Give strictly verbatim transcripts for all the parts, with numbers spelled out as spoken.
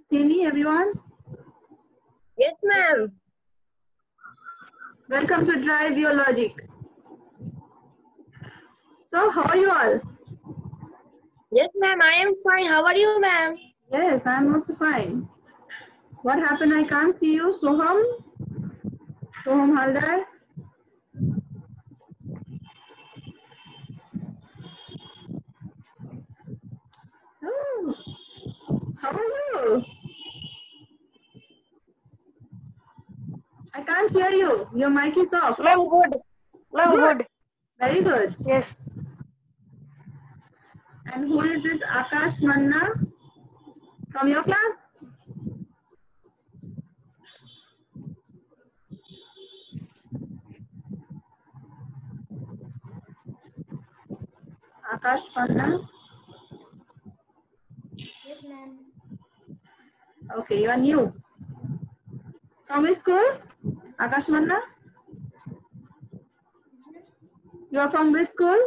see me, everyone? Yes, ma'am. Welcome to Drive Your Logic. So, how are you all? Yes, ma'am. I am fine. How are you, ma'am? Yes, I'm also fine. What happened? I can't see you. Soham? Soham Haldar? Oh, how are you? I can't hear you. Your mic is off. Ma'am, good. Ma'am, Good. good. Very good. Yes. And who is this Akash Manna from your class? Akash Manna? Yes, ma'am. Okay, you are new. From which school? Akash Manna? You are from which school?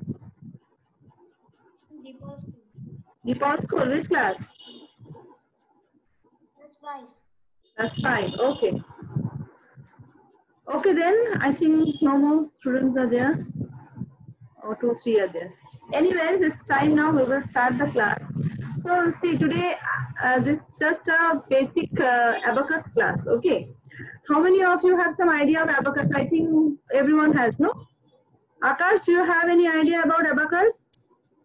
Default school. Which class? That's five. That's fine. Okay. Okay, then I think no more students are there. Or two, three are there. Anyways, it's time now. We will start the class. So, see, today uh, this is just a basic uh, abacus class. Okay. How many of you have some idea of abacus? I think everyone has, no? Akash, do you have any idea about abacus?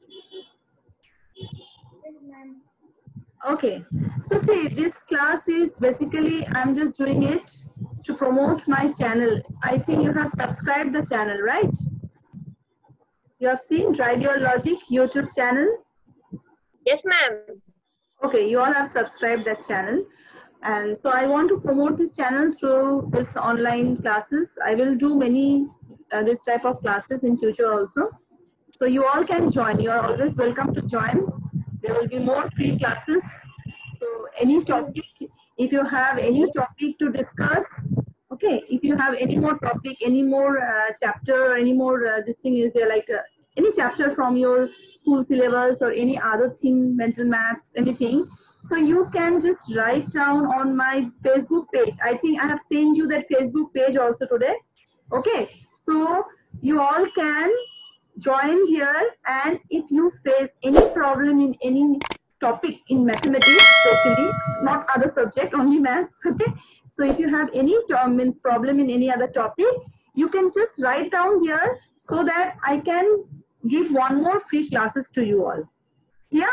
Yes, ma'am. Okay. So, see, this class is basically, I'm just doing it to promote my channel. I think you have subscribed the channel, right? You have seen Drive Your Logic YouTube channel. Yes, ma'am. Okay, you all have subscribed that channel. And so I want to promote this channel through this online classes. I will do many uh, this type of classes in future also. So you all can join. You are always welcome to join. There will be more free classes. So any topic, if you have any topic to discuss, okay, if you have any more topic, any more uh, chapter, any more, uh, this thing is there like uh, any chapter from your school syllabus or any other thing, mental maths, anything. So you can just write down on my Facebook page. I think I have sent you that Facebook page also today. Okay, so you all can join here, and if you face any problem in any topic in mathematics, especially not other subject, only maths, okay, so if you have any term means problem in any other topic, you can just write down here so that I can give one more free classes to you all. Clear?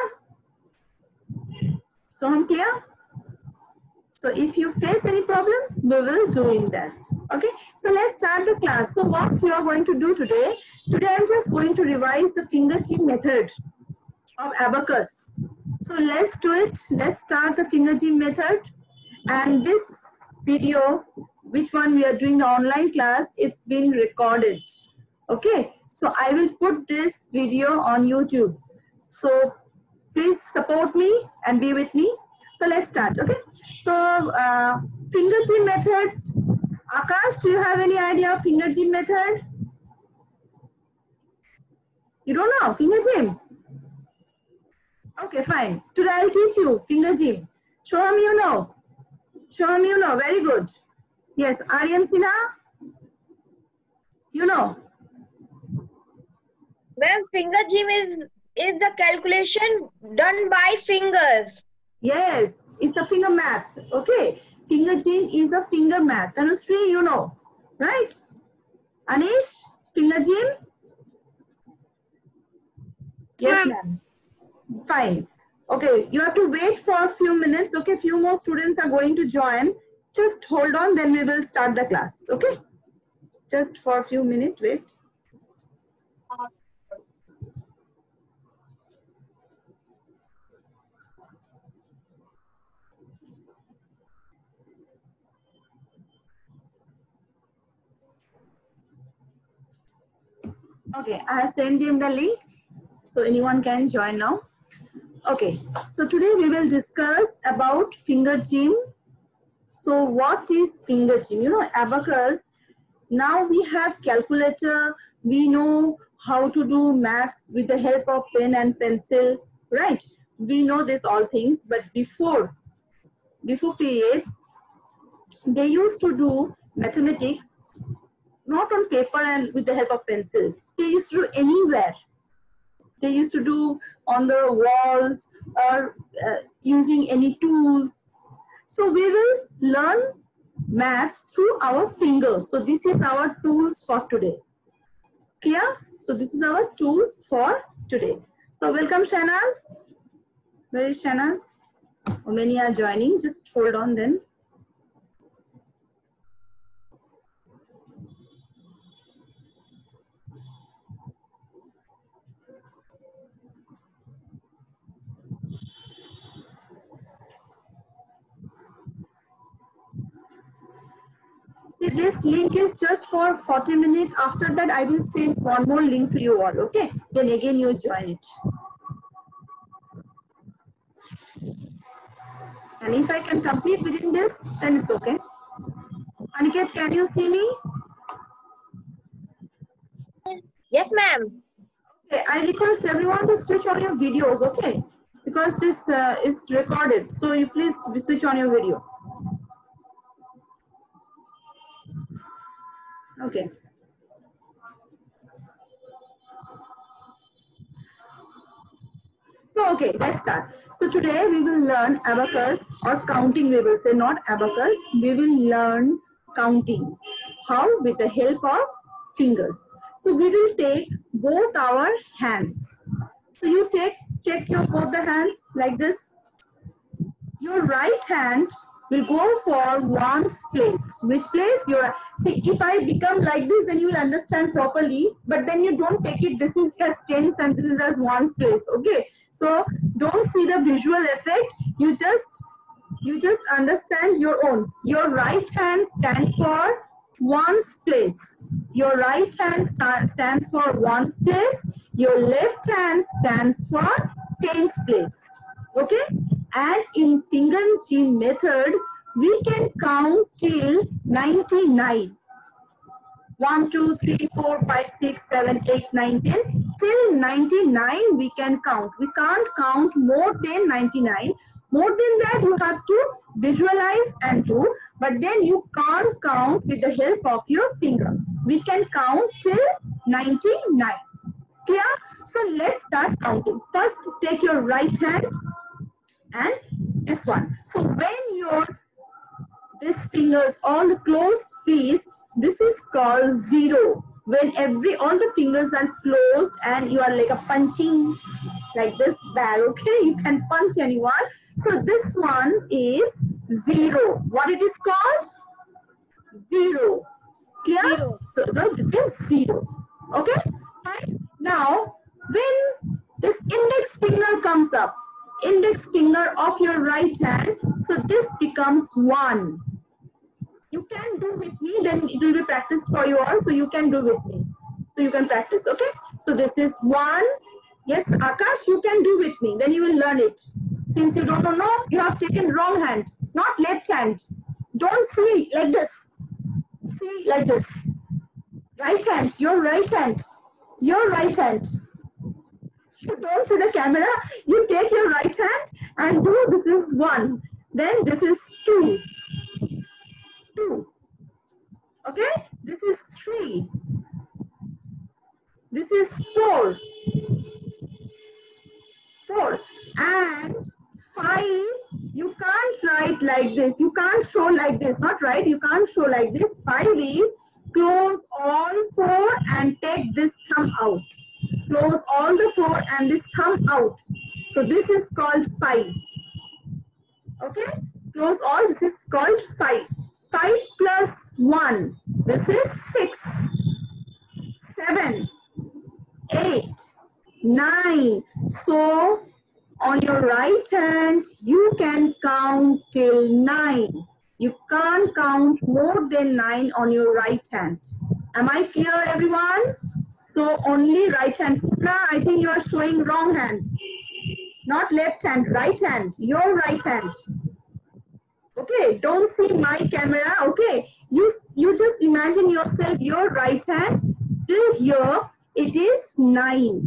So I'm clear? So if you face any problem, we will do in that. Okay, so let's start the class. So what you are going to do today, today I'm just going to revise the finger tip method of abacus. So let's do it. Let's start the finger tip method. And this video, which one we are doing the online class, it's been recorded. Okay, so I will put this video on YouTube. So please support me and be with me. So let's start, okay? So uh, finger tip method. Akash, do you have any idea of finger tip method? You don't know finger tip? Okay, fine. Today I'll teach you finger tip. Show me you know. Show me you know. Very good. Yes, Aryan Sinha. You know. Ma'am, finger gym is is the calculation done by fingers. Yes, it's a finger math. Okay. Finger gym is a finger math. Tanushree, you know. Right? Anish, finger gym? Yes, ma'am. Fine. Okay, you have to wait for a few minutes. Okay, few more students are going to join. Just hold on, then we will start the class. Okay? Just for a few minutes, wait. Okay, I have sent them the link, so anyone can join now. Okay, so today we will discuss about finger gym. So what is finger gym? You know, abacus. Now we have calculator. We know how to do maths with the help of pen and pencil, right? We know this all things, but before before periods, they used to do mathematics not on paper and with the help of pencil. They used to do anywhere. They used to do on the walls or uh, using any tools. So we will learn maths through our fingers. So this is our tools for today. Clear? So this is our tools for today. So welcome Shanaz. Where is Shanaz? Oh, many are joining. Just hold on then. See, this link is just for forty minutes. After that, I will send one more link to you all, okay? Then again, you join it. And if I can complete within this, then it's okay. Aniket, can you see me? Yes, ma'am. Okay, I request everyone to switch on your videos, okay? Because this uh, is recorded. So you please switch on your video. Okay. So, okay, let's start. So today we will learn abacus or counting, we will say, not abacus. We will learn counting. How? With the help of fingers. So we will take both our hands. So you take, take your both the hands like this. Your right hand will go for one's place. Which place? Your, see, if I become like this, then you will understand properly. But then you don't take it. This is as tens and this is as one's place. Okay. So don't see the visual effect. You just you just understand your own. Your right hand stands for one's place. Your right hand stand, stands for one's place. Your left hand stands for tens place. Okay. And in Fingerchi method, we can count till ninety-nine. one, two, three, four, five, six, seven, eight, nine, ten. Till ninety-nine we can count. We can't count more than ninety-nine. More than that you have to visualize and do. But then you can't count with the help of your finger. We can count till ninety-nine. Clear? So let's start counting. First take your right hand and this one. So when your these fingers all closed fist, this is called zero. When every all the fingers are closed and you are like a punching like this bag, okay? You can punch anyone. So this one is zero. What it is called? Zero. Clear? Zero. So this is zero. Okay? Fine. Now, when this index finger comes up, index finger of your right hand, so this becomes one. You can do with me, then it will be practiced for you all, so you can do with me. So you can practice, okay? So this is one. Yes, Akash, you can do with me, then you will learn it. Since you don't know, you have taken wrong hand, not left hand. Don't see like this. See like this. Right hand, your right hand, your right hand. You don't see the camera, you take your right hand and do, this is one. Then this is two. Two. Okay? This is three. This is four. Four. And five, you can't write like this. You can't show like this. Not right. You can't show like this. Five is close all four and take this thumb out. Close all the four and this thumb out. So this is called five. Okay? Close all. This is called five. five plus one. This is six. seven. eight. nine. So on your right hand, you can count till nine. You can't count more than nine on your right hand. Am I clear, everyone? So only right hand. Puna, I think you are showing wrong hand. Not left hand, right hand. Your right hand. Okay, don't see my camera. Okay, you, you just imagine yourself, your right hand. Till here, it is nine.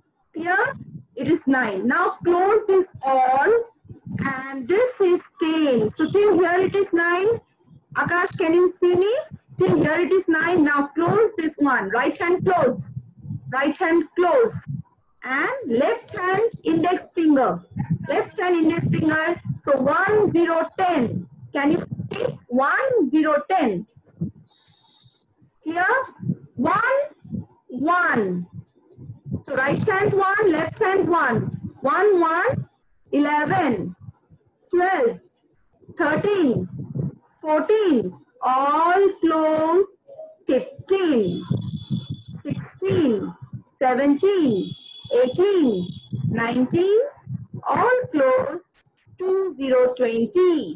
Clear? It is nine. Now close this all. And this is ten. it is nine. Akash, can you see me? Till here it is nine. Now close this one. Right hand close. Right hand close. And left hand index finger. Left hand index finger. So one, zero, ten. Can you see? one, zero, ten. Clear? one, one. So right hand one, left hand one. one, one, eleven, twelve, thirteen, fourteen. All close. fifteen, sixteen, seventeen, eighteen, nineteen. All close. two, zero, twenty.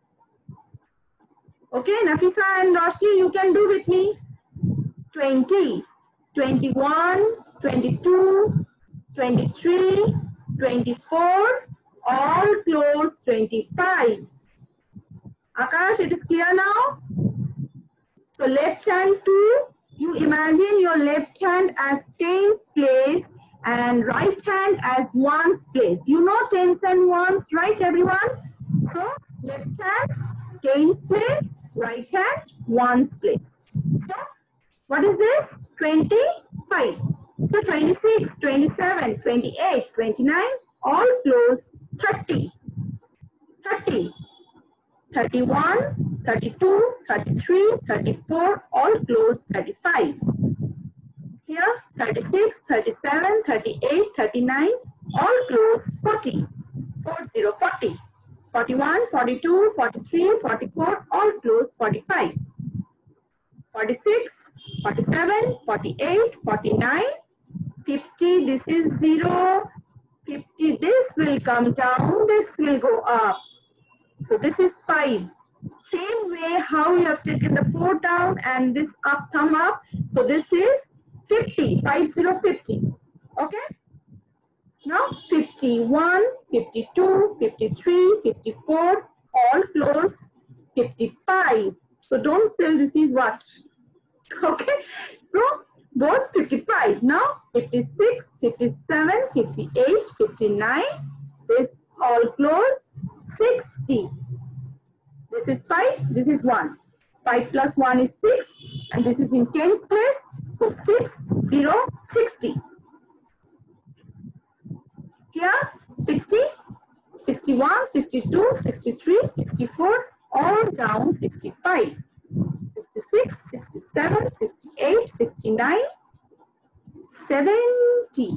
Okay, Nafisa and Roshni, you can do with me. twenty, twenty-one, twenty-two, twenty-three, twenty-four, all close. twenty-five. Akash, it is clear now? So left hand two, you imagine your left hand as tens place and right hand as ones place. You know tens and ones, right everyone? So left hand tens place, right hand ones place. So what is this? twenty-five. So twenty-six, twenty-seven, twenty-eight, twenty-nine, all close. thirty, thirty, thirty-one, thirty-two, thirty-three, thirty-four, all close. thirty-five. Here, thirty-six, thirty-seven, thirty-eight, thirty-nine, all close. forty, forty, forty, forty-one, forty-two, forty-three, forty-four, all close. forty-five, forty-six, forty-seven, forty-eight, forty-nine, fifty, this is zero, fifty, this will come down, this will go up. So this is five. Same way how you have taken the four down and this up, thumb up. So this is fifty, five, zero, fifty. Okay? Now fifty-one, fifty-two, fifty-three, fifty-four, all close. fifty-five. So don't say this is what? Okay? So both fifty-five. Now fifty-six, fifty-seven, fifty-eight, fifty-nine. This all close. sixty. This is five, this is one. five plus one is six, and this is in tens place. So six, zero, sixty. Here, sixty, sixty-one, sixty-two, sixty-three, sixty-four, all down. sixty-five, sixty-six, sixty-seven, sixty-eight, sixty-nine, seventy.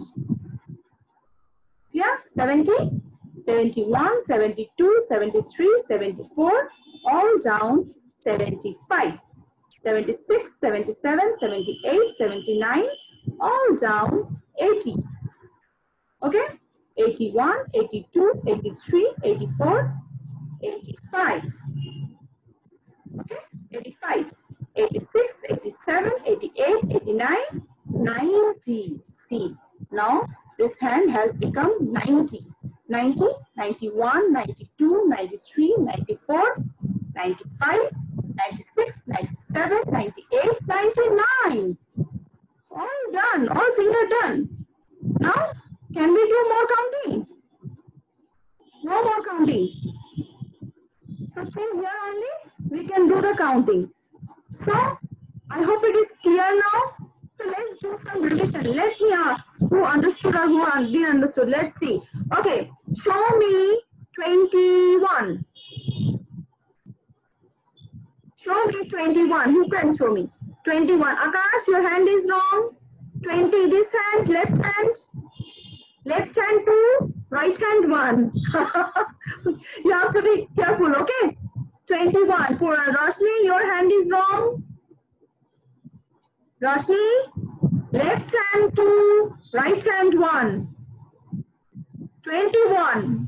Yeah, seventy, seventy-one, seventy-two, seventy-three, seventy-four, all down. seventy-five, seventy-six, seventy-seven, seventy-eight, seventy-nine, all down. eighty. Okay? eighty-one, eighty-two, eighty-three, eighty-four, eighty-five. Okay? eighty-five, eighty-six, eighty-seven, eighty-eight, eighty-nine, ninety. See, now this hand has become ninety. ninety, ninety-one, ninety-two, ninety-three, ninety-four, ninety-five, ninety-six, ninety-seven, ninety-eight, ninety-nine. All done, all finger done. Now, can we do more counting? No more counting. So till here only, we can do the counting. So, I hope it is clear now. So let's do some revision. Let me ask who understood or who didn't understood. Let's see. Okay, show me twenty-one. Show me twenty-one. Who can show me? twenty-one. Akash, your hand is wrong. twenty, this hand, left hand. Left hand two, right hand one. You have to be careful, okay? twenty-one. Pura, Roshni, your hand is wrong. Roshni, left hand two, right hand one. twenty-one.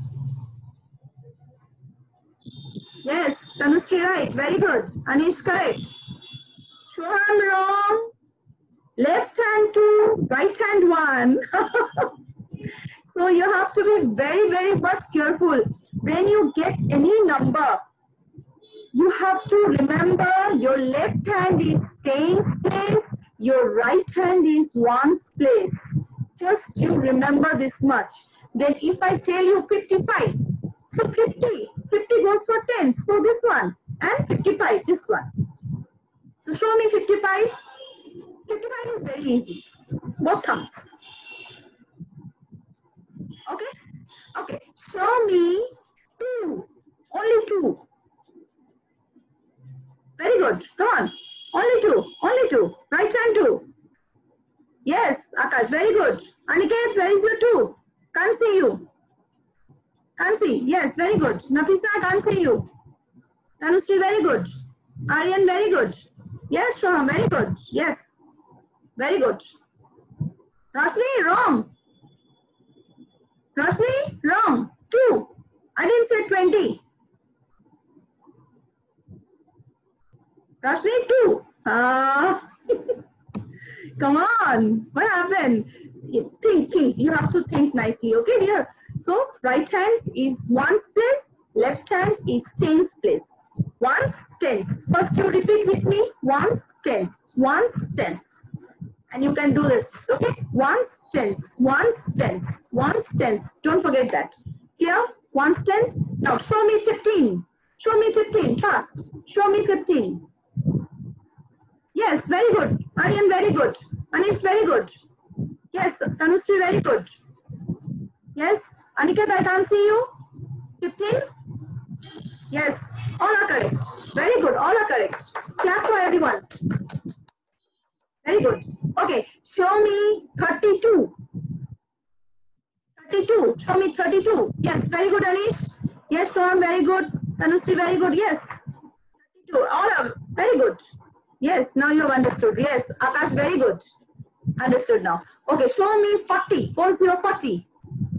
Yes, Tanushree right. Very good. Anish correct. Shoham wrong. Left hand two, right hand one. So you have to be very, very much careful. When you get any number, you have to remember your left hand is tens place, your right hand is ones place. Just you remember this much. Then if I tell you fifty-five, so fifty, fifty goes for tens. So this one, and fifty-five, this one. So show me fifty-five. fifty-five is very easy. Both thumbs. Okay? Okay. Show me two. Only two. Very good. Come on. Only two. Only two. Right hand two. Yes, Akash. Very good. Aniket, where is your two? Can't see you. Can't see. Yes, very good. Nafisa, can't see you. Tanusri, very good. Aryan, very good. Yes, Shoham, very good. Yes. Very good. Roshni, wrong. Roshni, wrong. Two. I didn't say twenty. Roshni, two. Uh, come on. What happened? Think, think. You have to think nicely. Okay, dear. So, right hand is ones place. Left hand is tens place. Ones, tens. First, you repeat with me. Ones, tens. Ones, tens. And you can do this. Okay? Ones, tens. Ones, tens. Ones, tens. Don't forget that. Clear? Ones, tens. Now, show me fifteen. Show me fifteen. Fast. Show me fifteen. Yes, very good. Aryan, very good. Anish, very good. Yes, Tanusri, very good. Yes, Aniket, I can't see you. fifteen. Yes, all are correct. Very good, all are correct. Clap for everyone. Very good. Okay, show me thirty-two. thirty-two. Show me thirty-two. Yes, very good, Anish. Yes, Shom, very good. Tanusri, very good. Yes. thirty-two. All are very good. Yes, now you have understood. Yes, Akash, very good. Understood now. Okay, show me forty. four zero forty.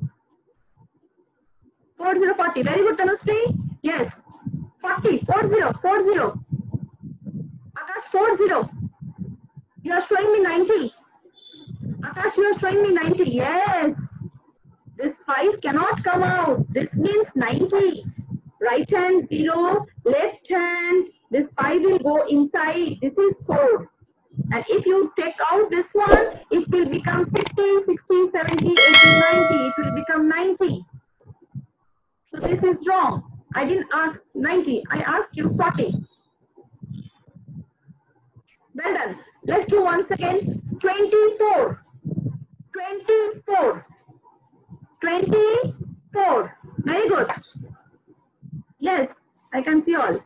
four zero forty. Very good, Tanusri. Yes. forty. four zero. four zero. Akash, four zero. You are showing me ninety. Akash, you are showing me ninety. Yes. This five cannot come out. This means ninety. Right hand zero, left hand, this five will go inside. This is four. And if you take out this one, it will become fifty, sixty, seventy, eighty, ninety. It will become ninety. So this is wrong. I didn't ask ninety. I asked you forty. Well done. Let's do once again. twenty-four. twenty-four. twenty-four. Very good. Yes, I can see all.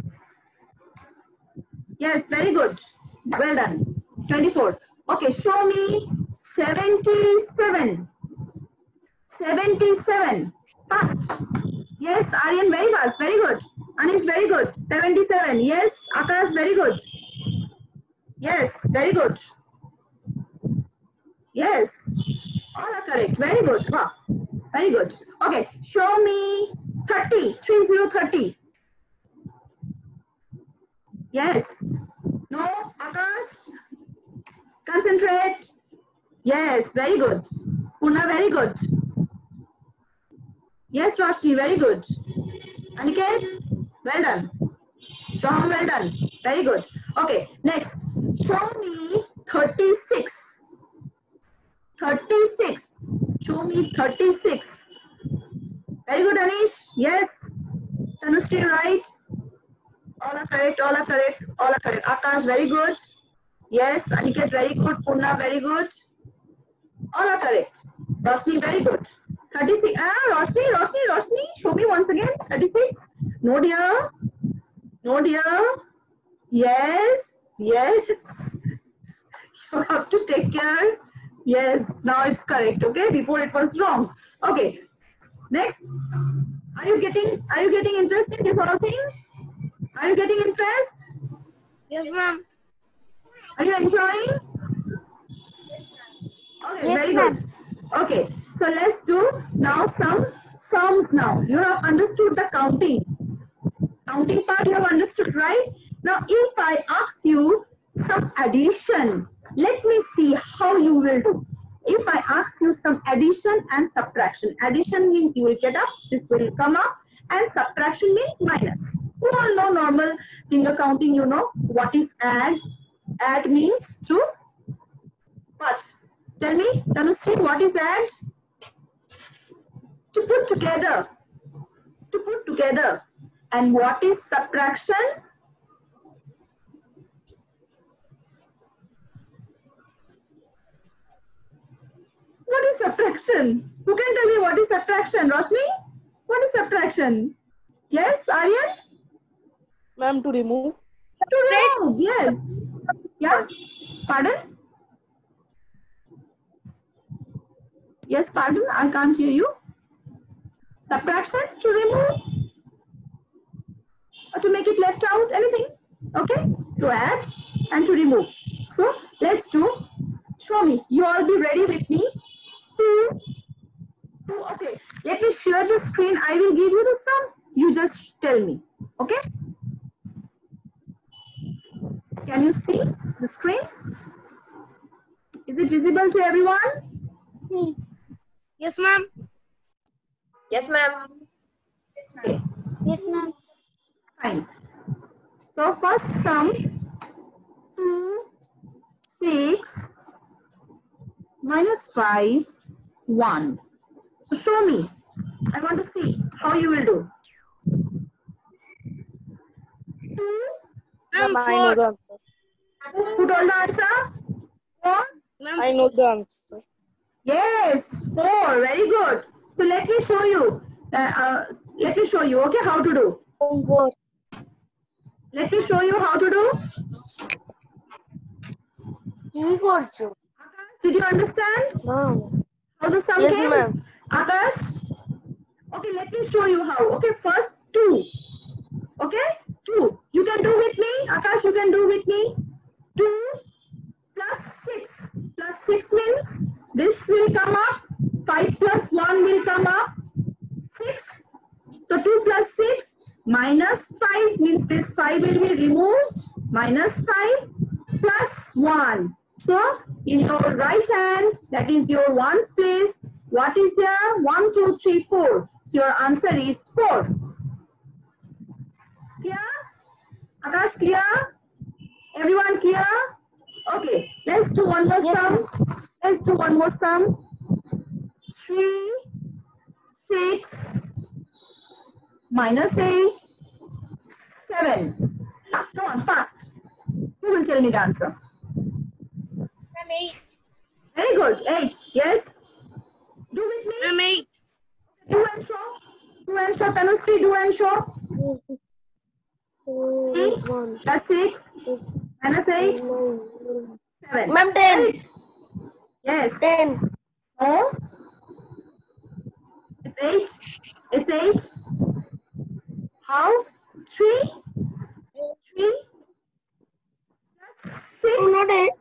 Yes, very good. Well done. twenty-four. Okay, show me seventy-seven. seventy-seven. Fast. Yes, Aryan, very fast. Very good. Anish, very good. seventy-seven. Yes, Akash, very good. Yes, very good. Yes, all are correct. Very good. Wow. Very good. Okay, show me thirty. three zero thirty. Yes. No, Akash. Concentrate. Yes, very good. Puna, very good. Yes, Roshni, very good. Aniket, well done. Shom, well done. Very good. Okay, next. Show me thirty-six. thirty-six. Show me thirty-six. Very good, Anish. Yes. Tanusri, right? All are correct, all are correct, all are correct. Akash, very good. Yes. Aniket, very good. Purna, very good. All are correct. Roshni, very good. thirty-six. Ah, Roshni, Roshni, Roshni. Show me once again. thirty-six. No, dear. No, dear. Yes. Yes. You have to take care. Yes. Now it's correct. Okay. Before it was wrong. Okay. Next. Are you getting, are you getting interest in this whole thing? Are you getting interest? Yes, ma'am. Are you enjoying? Okay, Yes, very ma'am. good. Okay, so let's do now some sums now. You have understood the counting. Counting part you have understood, right? Now, if I ask you some addition, let me see how you will do. If I ask you some addition and subtraction, addition means you will get up, this will come up, and subtraction means minus. You all know normal finger counting, you know what is add. Add means to what? Tell me, Tanusri, what is add? To put together. To put together. And what is subtraction? What is subtraction? Who can tell me what is subtraction? Roshni? What is subtraction? Yes, Aryan? Ma'am, to remove. To remove, yes. Yeah? Pardon? Yes, pardon, I can't hear you. Subtraction, to remove? Or to make it left out, anything? Okay? To add and to remove. So, let's do. Show me. You all be ready with me. Two. Two. Okay. Let me share the screen. I will give you the sum. You just tell me. Okay? Can you see the screen? Is it visible to everyone? Yes, ma'am. Yes, ma'am. Okay. Yes, ma'am. Fine. So first sum, two, six, minus five, one. So show me. I want to see how you will do. Two. Ma'am, I know the answer. Who told the answer? Four? I know the answer. Yes, four. Very good. So let me show you. Uh, uh, let me show you. Okay, how to do. Four. Let me show you how to do. Did you understand No. how the sum Yes, came? ma'am. Akash? Okay, let me show you how. Okay, first two. Okay, two. You can do with me. Akash, you can do with me. Two plus six. Plus six means this will come up. Five plus one will come up. Six. So two plus six minus five means this five will be removed. Minus five plus one. So in your right hand, that is your ones place, what is there? One, two, three, four. So your answer is four. Clear? Akash, clear? Everyone clear? Okay, let's do one more Yes, sum. Let's do one more sum. Three, six, minus eight, seven. Come on, fast. Who will tell me the answer? Ma'am, eight. Very good. Eight. Yes. Do with me. Ma'am, eight. Do and show. Do and show. Tanushree, do and show. Eight One. plus six minus eight. Seven. Ma'am, ten. Eight. Yes. Ten. Oh. It's eight. It's eight. How? Three. Three. Plus six. Oh, not eight.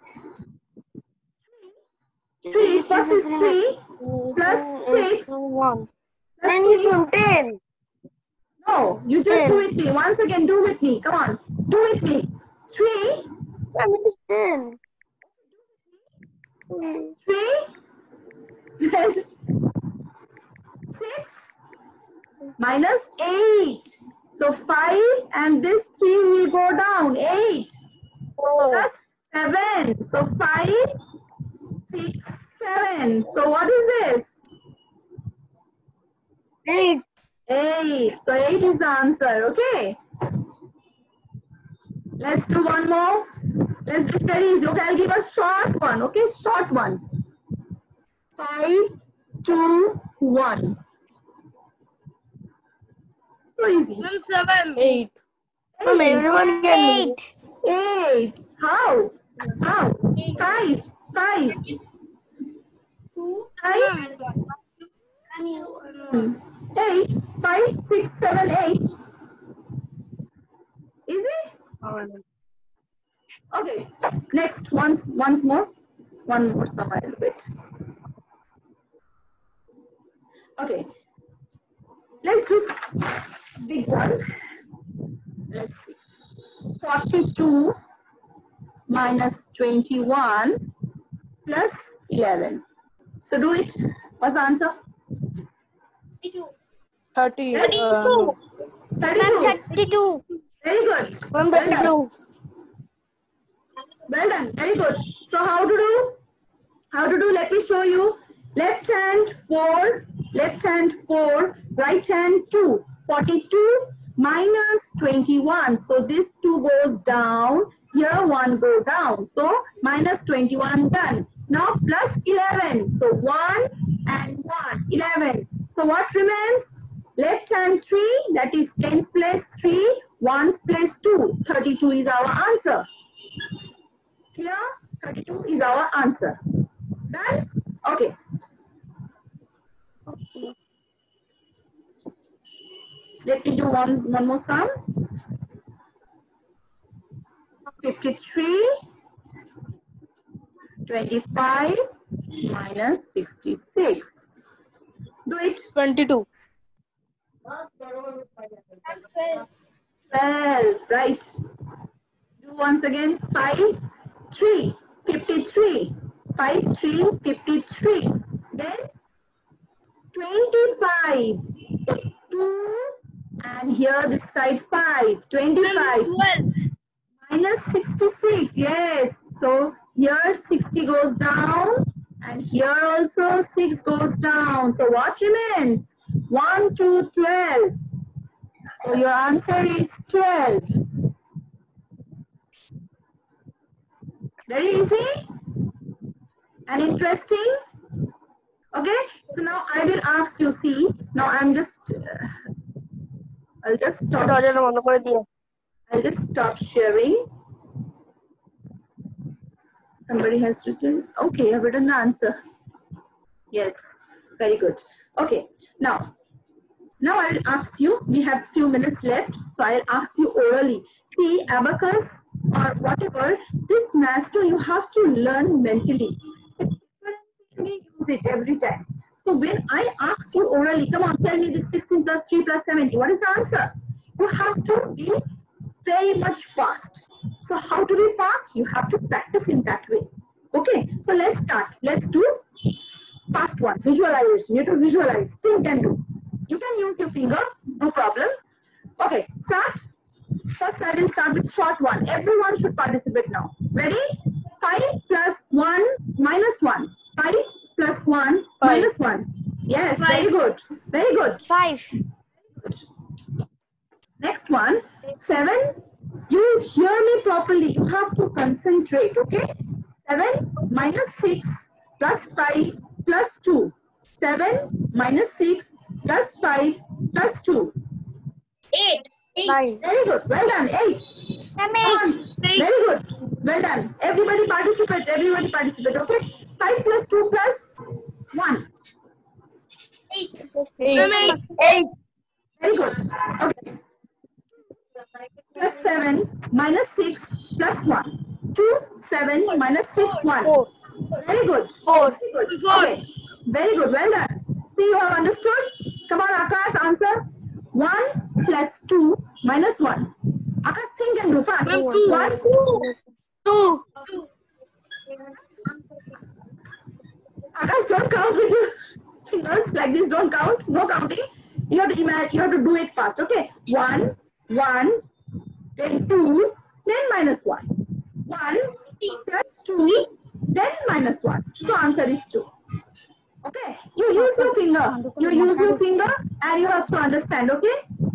Three. First is three. Plus six. One. Plus And it's six. on ten. No, you just Ten. do with me. Once again, do with me. Come on. Do with me. Three. Ma'am, it's ten. Three. Six. Minus eight. So five and this three will go down. Eight. Plus seven. So five, six, seven. So what is this? Eight. Eight. So eight is the answer. Okay. Let's do one more. Let's do very easy. Okay, I'll give a short one. Okay, short one. Five, two, one. So easy. Ma'am, seven. Eight. Ma'am, everyone can do. Eight. How? How? Five. Five. Five. Hmm. Eight. Five, six, seven, eight. Easy? Okay. Next, once, once more. One more sum I'll do it. Okay. Let's do big one. Let's see. forty-two minus twenty-one plus eleven. So do it. What's the answer? Thirty. Thirty-two. thirty-two. Thirty-two. Very good. Ma'am, Well done. thirty-two. Well done. Very good. So how to do? How to do? Let me show you. Left hand four. Left hand four. Right hand two. forty-two minus twenty-one. So this two goes down. Here one go down. So minus twenty-one done. Now plus eleven. So one and one. eleven. So what remains? Left hand three. That is tens place three. ones place two. thirty-two is our answer. Clear? thirty-two is our answer. Done? Okay. Let me do one, one more sum. fifty-three, twenty-five minus sixty-six. Do it. twenty-two. twelve, right. Do once again. five, three, fifty-three. five, three, fifty-three. Then twenty-five. So two and here this side five. twenty-five. Minus sixty-six. Yes. So here sixty goes down and here also six goes down. So what remains? one, two, twelve. So your answer is twelve. Very easy and interesting. Okay. So now I will ask you, see, now I'm just, uh, I'll just stop. I'll just stop sharing. Somebody has written. Okay, I've written the answer. Yes, very good. Okay, now, now I'll ask you, we have few minutes left, so I'll ask you orally. See, abacus or whatever, this master you have to learn mentally. So, we use it every time. So when I ask you orally, come on, tell me this sixteen plus three plus seventy, what is the answer? You have to be very much fast. So how to be fast? You have to practice in that way. Okay, so let's start. Let's do fast one. Visualization. You have to visualize. Think and do. You can use your finger, no problem. Okay, start. First I will start with short one. Everyone should participate now. Ready? five plus one minus one. five plus one Five. minus one. Yes, Five. very good. Very good. Five. Next one, seven. You hear me properly. You have to concentrate, okay? seven minus six plus five plus two. seven minus six plus five plus two. Eight. Nine. Very good. Well done. eight. I'm Come on. eight. Very good. Well done. Everybody participates. Everybody participate, okay? five plus two plus one. Eight. Eight. Eight. Very good. Okay. Plus seven minus six plus one. two, seven minus six, one. Four. Very good. Four. Very good. Four. Okay. Very good. Well done. See, you have understood? Come on, Akash, answer. one plus two minus one. Akash, think and do fast. Ma'am, two. one. Two. Akash, don't count with your fingers like this. Don't count. No counting. You have to imagine. You have to do it fast. Okay. One, one, then two, then minus one. One plus two, then minus one. So answer is two. Okay. You use your finger. You use your finger, and you have to understand. Okay.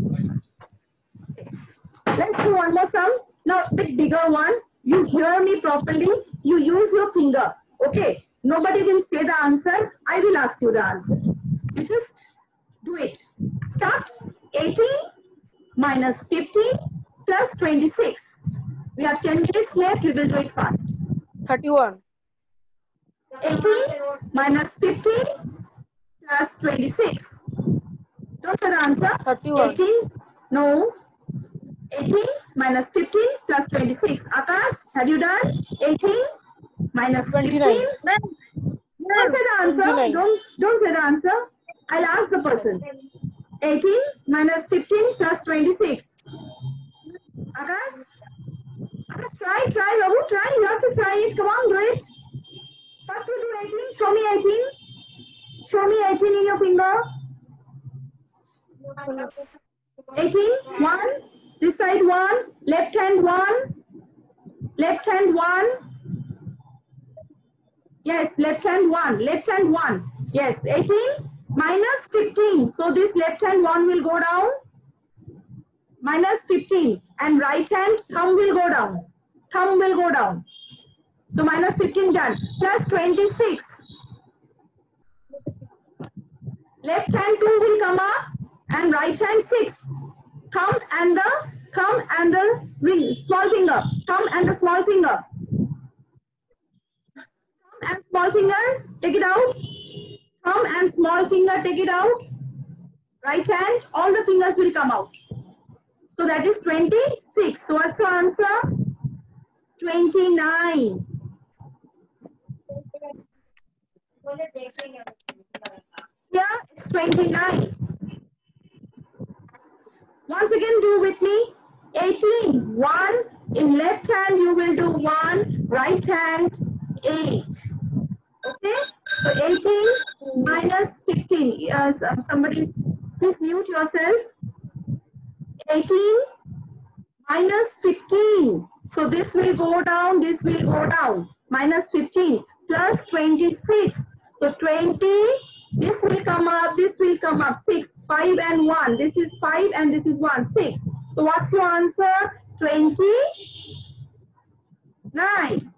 Let's do one more sum. Now, bit bigger one. You hear me properly. You use your finger. Okay. Nobody will say the answer. I will ask you the answer. You just do it. Start. eighteen minus fifteen plus twenty-six. We have ten minutes left. We will do it fast. Thirty-one. eighteen minus fifteen plus twenty-six. Don't say the answer. Thirty-one. eighteen. No. eighteen minus fifteen plus twenty-six. Akash, have you done? eighteen minus Twenty-nine. fifteen. Don't say the answer. Twenty-nine. Don't, don't say the answer. I'll ask the person. eighteen minus fifteen plus twenty-six. Akash? Akash, try, try, Babu, try. You have to try it. Come on, do it. First you do eighteen. Show me eighteen. Show me eighteen in your finger. eighteen. one. This side one. Left hand one. Left hand one. Yes, left hand one. Left hand one. Yes, eighteen minus fifteen. So this left hand one will go down. minus fifteen, and right hand thumb will go down. Thumb will go down. So minus fifteen done. Plus twenty-six. Left hand two will come up, and right hand six. Thumb and the thumb and the ring, small finger. Thumb and the small finger. Thumb and small finger, take it out. Thumb and small finger, take it out. Right hand, all the fingers will come out. So that is twenty-six. So what's the answer? twenty-nine. Yeah, it's twenty-nine. Once again, do with me. eighteen. one. In left hand, you will do one. Right hand, eight. Okay? So eighteen minus fifteen. Uh, somebody's, please mute yourself. eighteen minus fifteen. So this will go down, this will go down. Minus fifteen plus twenty-six. So twenty, this will come up, this will come up. six, five and one. This is five and this is one. six. So what's your answer? twenty-nine.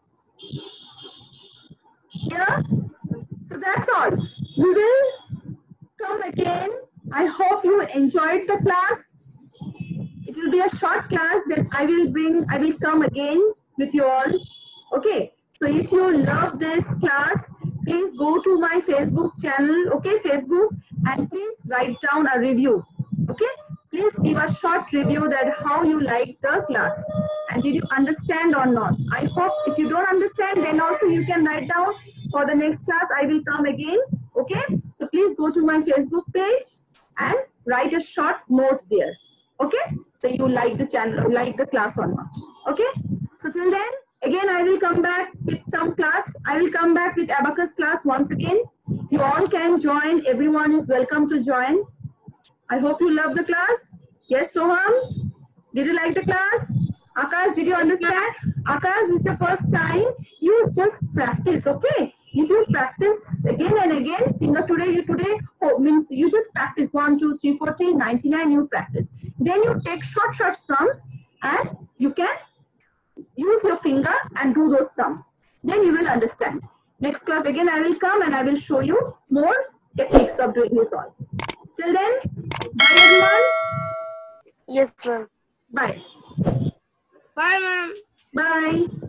Yeah? So that's all. We will come again. I hope you enjoyed the class. It will be a short class that I will bring, I will come again with you all. Okay. So if you love this class, please go to my Facebook channel, okay, Facebook, and please write down a review, okay? Please give a short review that how you like the class and did you understand or not. I hope if you don't understand, then also you can write down for the next class. I will come again, okay? So please go to my Facebook page and write a short note there, okay? So you like the channel, like the class or not, okay? So till then, again, I will come back with some class. I will come back with abacus class once again. You all can join. Everyone is welcome to join. I hope you love the class. Yes, Soham? Did you like the class? Akash, did you understand? Akash, this is the first time. You just practice, okay? If you practice again and again, finger today, you today, oh, means you just practice one, two, three, four, till ninety-nine, you practice. Then you take short, short sums and you can use your finger and do those sums. Then you will understand. Next class again I will come and I will show you more techniques of doing this all. Till then, bye everyone. Yes, ma'am. Bye. Bye, ma'am. Bye.